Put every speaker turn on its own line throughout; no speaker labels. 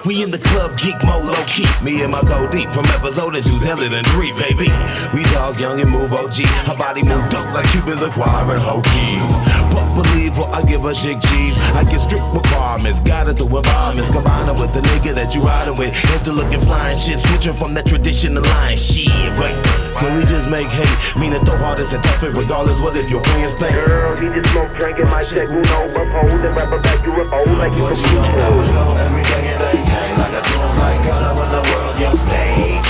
We in the club, geek mode, low key. Me and my go deep from episode 2, Dylan and 3, baby. We dog young and move OG. Her body move dope like Cubans acquiring Hokies. But believe what I give her shake cheese. I get strict requirements, guided through environments. Combine her with the nigga that you riding with. Into looking flying shit, switching from that traditional line shit, right? Can we just make hate? Meaning throw hardest and toughest, regardless what if your friends think.
Girl, he just smoke, drinking my check, who know, but hold and rap back you a bowl like you from YouTube.
Everything and they change like a storm, like color when the world's your stage.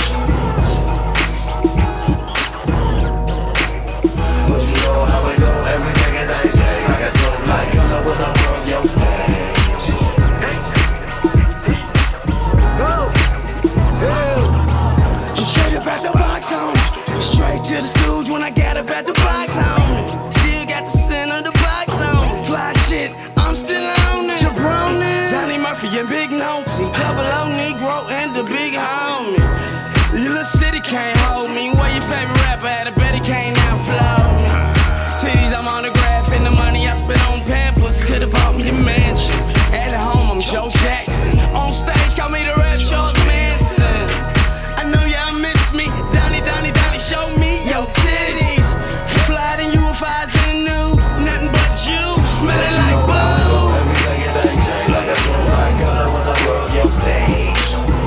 But you know how we go, everything and they change like a storm, like color when the world's your stage.
I'm straight up at the box on it. Straight to the stooge when I got up at the box on it. Still got the center of the box on it. Fly shit, I'm still on it. Jabroni, Johnny Murphy and Big Noty, Double O Negro and the big homie. Your little city can't hold me. Where your favorite rapper at? I bet he can't outflow me. Titties, I'm on the graph, and the money I spent on Pampers could've bought me a mansion. At home, I'm Joe Jackson. On stage, call me the rap Charles Manson. I know y'all miss me. Donnie, show me your titties. Fly than UFIs in the new. Nothing but you, smelling like boo.
Everything and they change like a storm, like color when the world's your stage.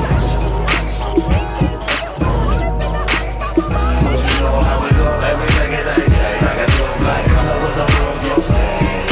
But you know how we go, everything and they change like a storm, like color when the world's your stage.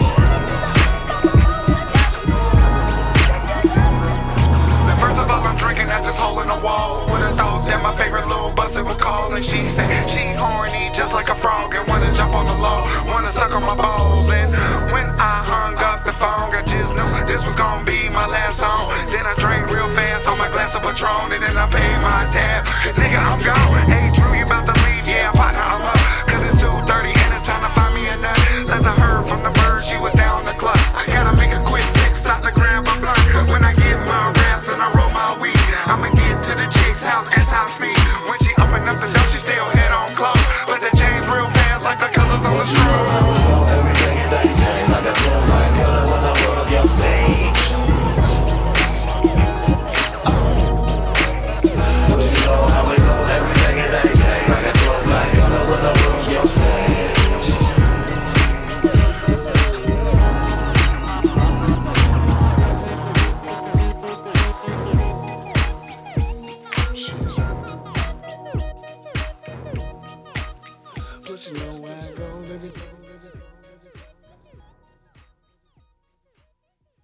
Now first of all, I'm drinking at this hole in the wall. Would've thought that my favorite little busted would call. And she said she horny just like a frog and wanna jump on the law, wanna suck on my balls. And when I hung up the phone, I just knew this was gonna be my last song. Then I drank real fast on my glass of Patron, and then I paid my tab. Cause nigga, I'm gone. Hey Drew, you about to leave? Yeah, partner, I'm up. Cause it's 2:30 and it's time to find me a nut. As I heard from the bird, she was down the club. I gotta make a quick fix, stop to grab my blunt. When I get my raps and I roll my weed, I'ma get to the chick's house at top speed. When she open up the door, she still head on close, but they change real fast like the colors on the strobe.
Everything and they change like a storm, like color when the world's your stage. But you know how we go, everything and they change like a storm, like color when the world's your stage.
But you know